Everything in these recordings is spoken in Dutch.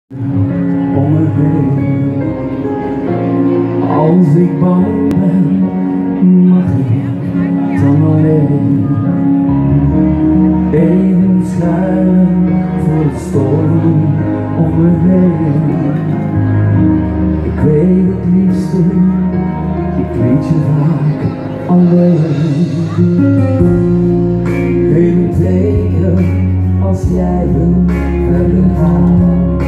om me heen. Als ik bang ben, mag ik dan alleen even schuilen voor het storm om me heen. Ik weet het liefste, ik liet je vaak alleen. Geef een teken als jij verder gaat,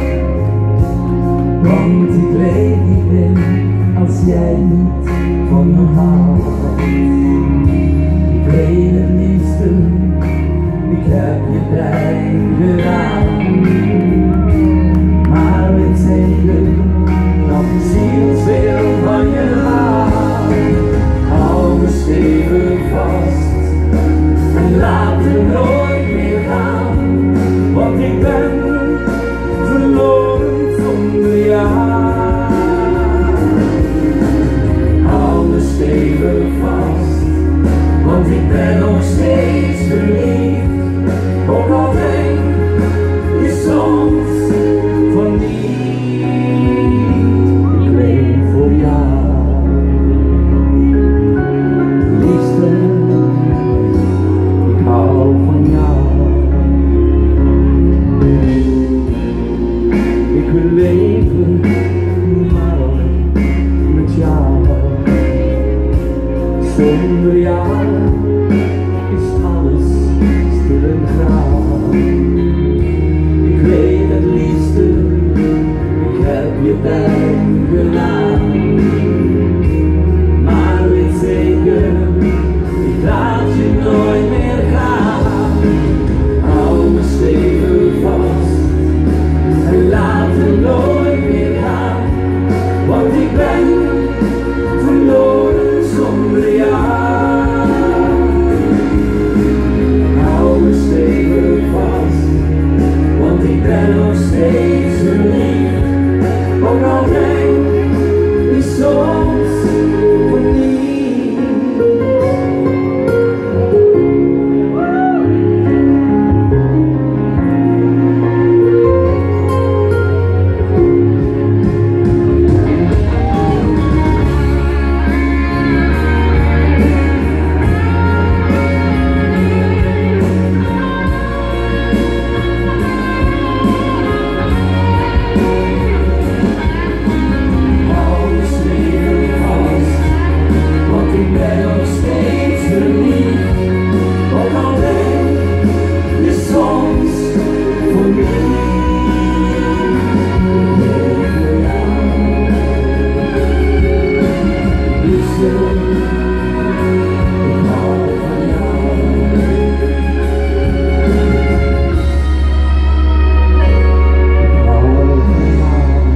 want ik leef niet meer als jij niet van me houdt. Ik weet het liefste, ik heb je pijn gedaan, maar weet zeker dat ik zielsveel van je hou. Hou me stevig vast en laat me nooit meer gaan, want ik ben verloren zonder jou. Hou me stevig vast, want ik ben nog steeds verliefd, ook al denk je soms van niet. Ik leef voor jou, liefste, ik hou van jou. Ik wil leven, maar alleen met jou. Zonder jou is alles stil en grauw. Ik weet het liefste, ik heb je pijn gedaan, maar weet zeker, ik laat je nooit meer gaan. Hou me stevig vast en laat me nooit meer gaan, want ik ben verloren zonder jou. Hou me stevig vast, want ik ben nog steeds verliefd, ook al denk je soms van niet.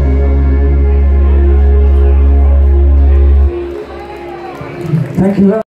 Thank you.